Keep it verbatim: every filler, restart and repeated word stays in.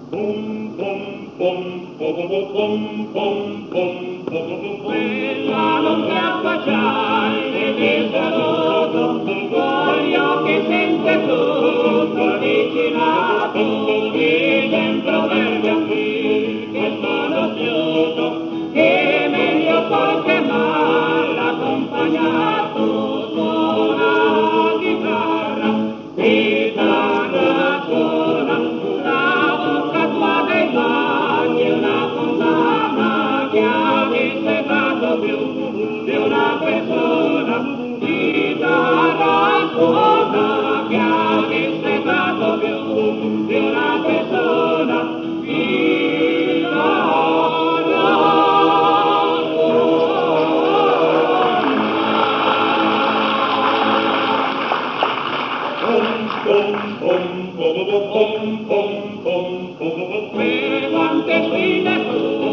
Quella non si affacciare del saluto, voglio che sente tutto vicinato, e dentro verde qui che sono chiuso, e meglio poi che mal accompagnato, suona chitarra, chitarra suona, la bocca tua dei bagni, una condanna che avesse dato più di una persona, chitarra suona, che avesse dato più di una persona, chitarra suona. Quante spine